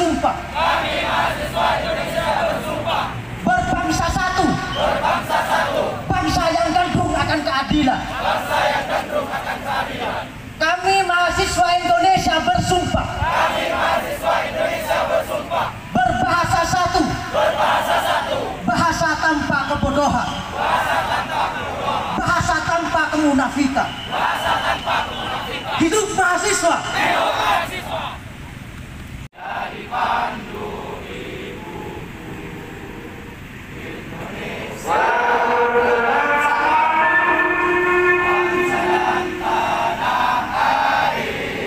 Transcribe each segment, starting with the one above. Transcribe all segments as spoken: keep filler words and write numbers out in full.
bersumpah. Kami mahasiswa Indonesia bersumpah. Berbangsa satu. Berbangsa satu. Bangsa yang gandrung akan keadilan. Bangsa yang gandrung akan keadilan. Kami mahasiswa Indonesia bersumpah. Kami mahasiswa Indonesia bersumpah. Berbahasa satu. Berbahasa satu. Bahasa tanpa kebodohan. Bahasa tanpa kebodohan. Bahasa tanpa kemunafikan. Bahasa tanpa kemunafikan. Hidup mahasiswa. Hidup mahasiswa. Dari pandu ibu Indonesia berbangsa, bangsa dan tanah air.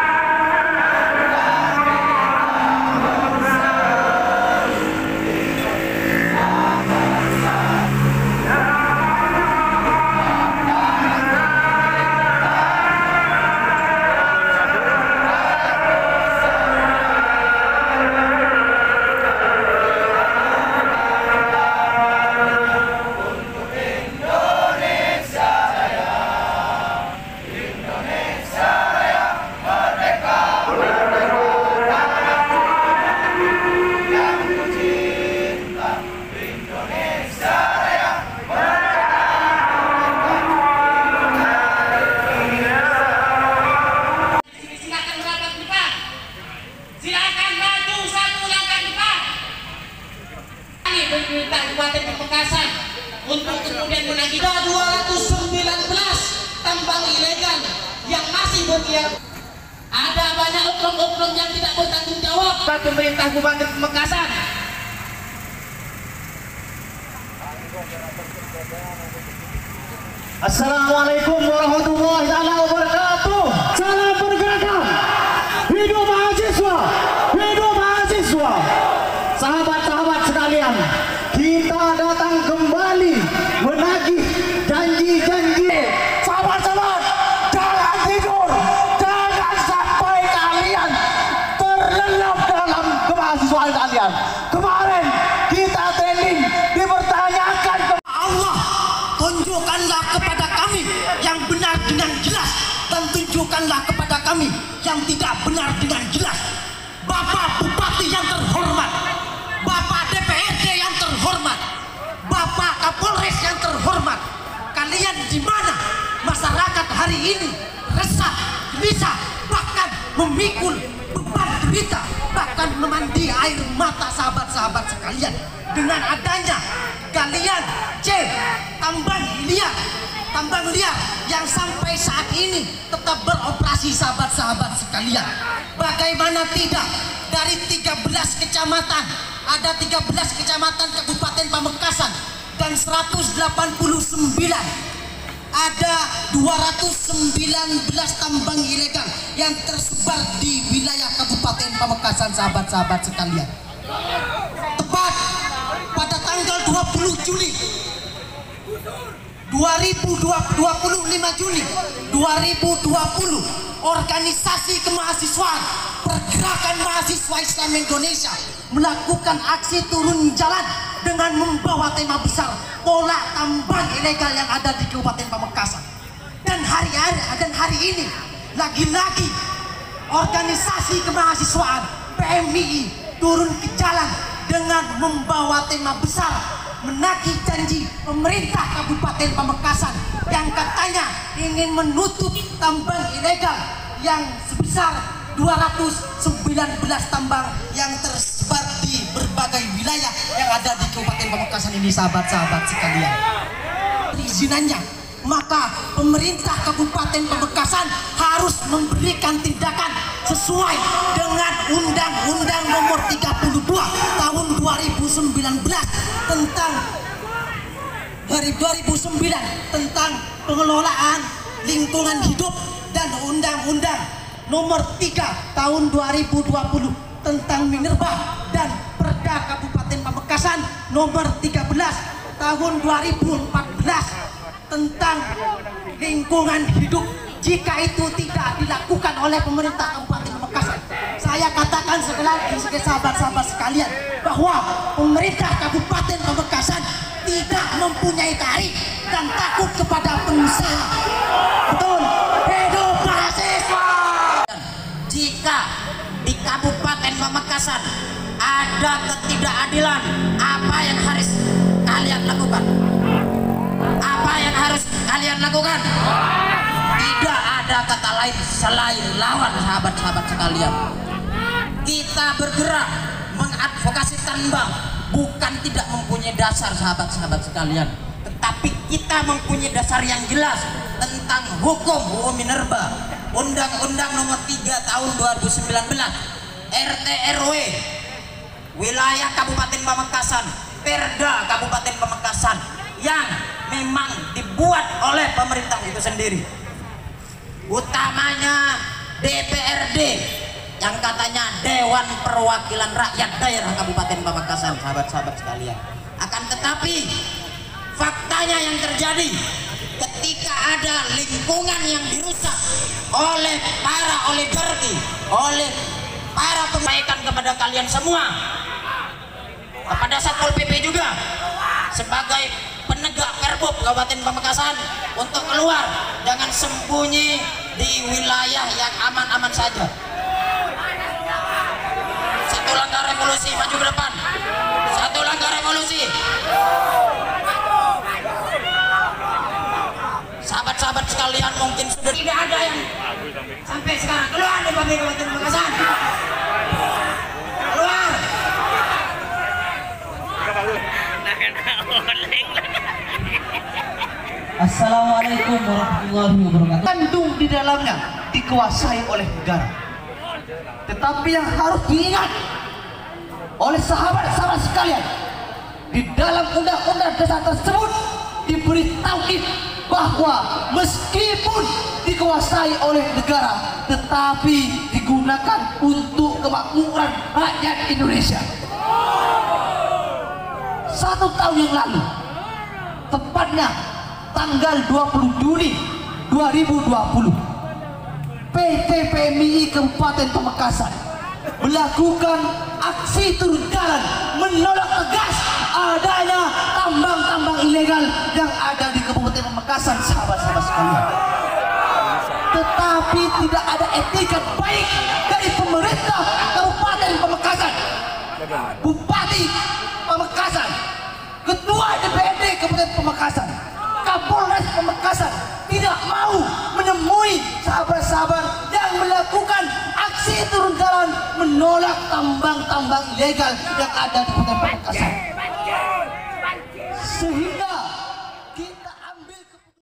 Pemerintah Kabupaten Pamekasan untuk kemudian menagih dua ratus sembilan belas tambang ilegal yang masih berkeliaran. Ada banyak oknum-oknum yang tidak bertanggung jawab. Pemerintah Kabupaten Pamekasan. Assalamualaikum warahmatullahi wabarakatuh. Salam pergerakan. Hidup mahasiswa. Hidup mahasiswa. Sahabat-sahabat sekalian, kita datang kembali menagih janji-janji. Sahabat-sahabat, jangan tidur, jangan sampai kalian terlelap dalam kemahasiswaan kalian. Kemarin kita training dipertanyakan ke Allah, tunjukkanlah kepada kami yang benar dengan jelas dan tunjukkanlah kepada kami yang tidak benar dengan jelas. Bapak Bupati yang terhormat, Bapak D P R D yang terhormat, Bapak Kapolres yang terhormat, kalian di mana? Masyarakat hari ini resah, gelisah, bahkan memikul beban derita, bahkan memandi air mata sahabat-sahabat sekalian dengan adanya galian C tambang liar, tambang liar yang sampai saat ini tetap beroperasi sahabat-sahabat sekalian. Bagaimana tidak, dari tiga belas kecamatan, ada tiga belas kecamatan Kabupaten Pamekasan dan seratus delapan puluh sembilan, ada dua ratus sembilan belas tambang ilegal yang tersebar di wilayah Kabupaten Pamekasan sahabat-sahabat sekalian. Tepat pada tanggal dua puluh Juli dua ribu dua puluh lima Juli dua ribu dua puluh, organisasi kemahasiswaan Pergerakan Mahasiswa Islam Indonesia melakukan aksi turun jalan dengan membawa tema besar pola tambang ilegal yang ada di Kabupaten Pamekasan. Dan hari-hari dan hari ini lagi-lagi organisasi kemahasiswaan P M I I turun ke jalan dengan membawa tema besar menagih janji pemerintah Kabupaten Pamekasan yang katanya ingin menutup tambang ilegal yang sebesar dua ratus sembilan belas tambang yang tersebar di berbagai wilayah yang ada di Kabupaten Pamekasan ini sahabat-sahabat sekalian. Perizinannya, maka pemerintah Kabupaten Pamekasan harus memberikan tindakan sesuai dengan Undang-Undang Nomor tiga puluh dua Tahun dua ribu sembilan belas tentang dua ribu sembilan tentang pengelolaan lingkungan hidup dan Undang-Undang Nomor tiga Tahun dua ribu dua puluh tentang minerba dan Perda Kabupaten Pamekasan Nomor tiga belas Tahun dua ribu empat belas tentang lingkungan hidup. Jika itu tidak dilakukan oleh pemerintah Kabupaten Pamekasan, saya katakan sekali lagi sebagai sahabat-sahabat sekalian bahwa pemerintah Kabupaten Pamekasan tidak mempunyai tarik dan takut kepada pengusaha. Betul, hidup mahasiswa. Jika di Kabupaten Pamekasan ada ketidakadilan, apa yang harus kalian lakukan? Apa yang harus kalian lakukan? Tidak ada kata lain selain lawan, sahabat-sahabat sekalian. Kita bergerak mengadvokasi tambang bukan tidak mempunyai dasar, sahabat-sahabat sekalian, tetapi kita mempunyai dasar yang jelas tentang hukum hukum minerba, Undang-Undang Nomor tiga Tahun dua ribu sembilan belas, R T R W wilayah Kabupaten Pamekasan, Perda Kabupaten Pamekasan yang memang dibuat oleh pemerintah itu sendiri, utamanya D P R D yang katanya Dewan Perwakilan Rakyat Daerah Kabupaten Pamekasan, sahabat-sahabat sekalian. Akan tetapi faktanya yang terjadi ketika ada lingkungan yang dirusak oleh para oligarki, oleh para pemaikan kepada kalian semua, kepada Satpol P P juga sebagai penegak Perbup Kabupaten Pamekasan untuk keluar, jangan sembunyi di wilayah yang aman-aman saja. Satu langkah revolusi maju ke depan, satu langkah revolusi. Sahabat-sahabat sekalian, mungkin sudah tidak ada yang sampai sekarang keluar di Kabupaten Pamekasan. Keluar. Assalamualaikum warahmatullahi wabarakatuh. Kandung di dalamnya dikuasai oleh negara. Tetapi yang harus diingat oleh sahabat-sahabat sekalian, di dalam undang-undang dasar tersebut diberi taukid bahwa meskipun dikuasai oleh negara, tetapi digunakan untuk kemakmuran rakyat Indonesia. Satu tahun yang lalu, tepatnya tanggal dua puluh Juni dua ribu dua puluh, P T P M I Kabupaten Pamekasan melakukan aksi turun jalan menolak tegas adanya tambang-tambang ilegal yang ada di Kabupaten Pamekasan, sahabat-sahabat sekalian. Tetapi tidak ada etikat baik dari pemerintah Kabupaten Pamekasan, Bupati Pamekasan, Ketua D P R D Kabupaten Pamekasan, Kapolres Pamekasan tidak mau menemui sahabat-sahabat yang melakukan aksi turun jalan menolak tambang-tambang ilegal yang ada di Kabupaten Pamekasan, sehingga